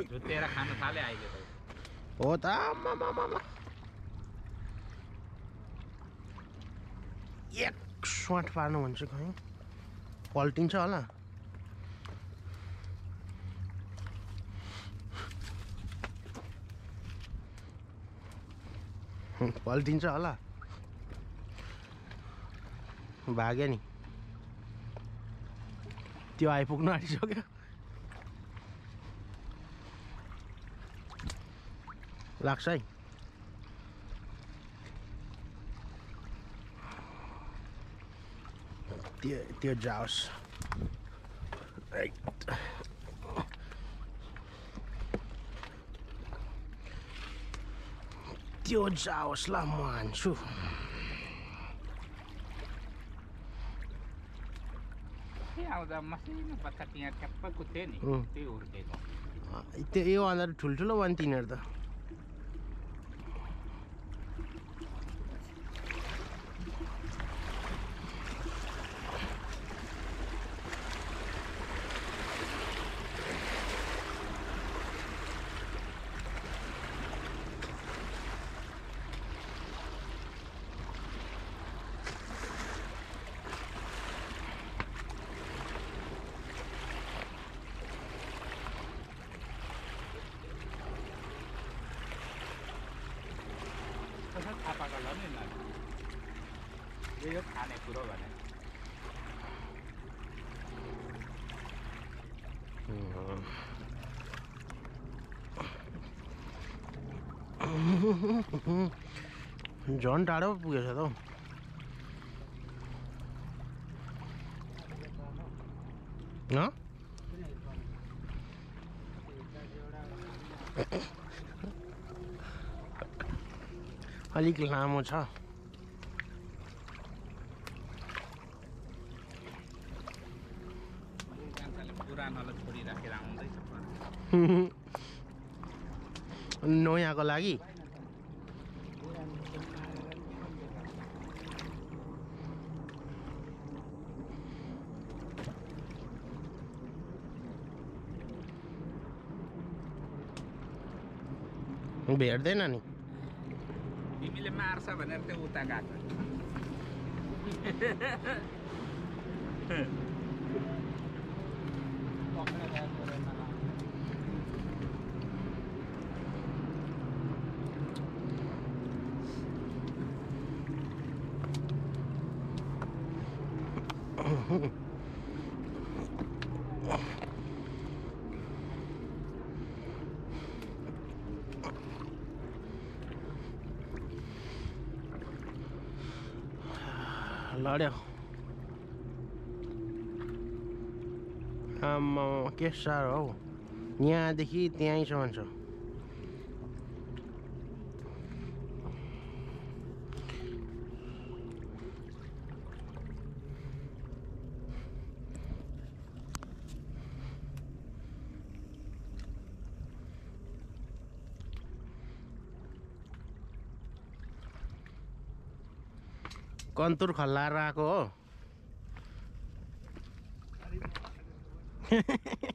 झुत्तेर खान थाले अहिले त हो त आमामामा एक स्वाट पार्नु भन्छ खै पल्टिन्छ होला पल्टिन्छ होला भाग्यो नि त्यो आइपुग्नु आँटिसक्यो लाग्छ है त्यो जाओस् त्यो जाओस् ल म हान्छु आउँदा मसिनो बच्चा त्यहाँ ठ्याप्प कुद्थ्यो नि त्यही हुर्केको त्यो यो अन्त ठुल्ठुलो भयो नि तिनीहरू त थाहा पाएको ल नि यो खाने कुरो भने झन् टाढो पुगेछ त अलिक लामो छ पुरानोलाई छोडिराखेर आउँदैछ नयाँको लागि भेट्दैन नि तिमीले मार्छ भनेर त्यो उता गएको लड्यो आम्मा के साह्रो हौ यहाँदेखि त्यहीँसम्म छ कन्तुर खल्लाएर आएको हो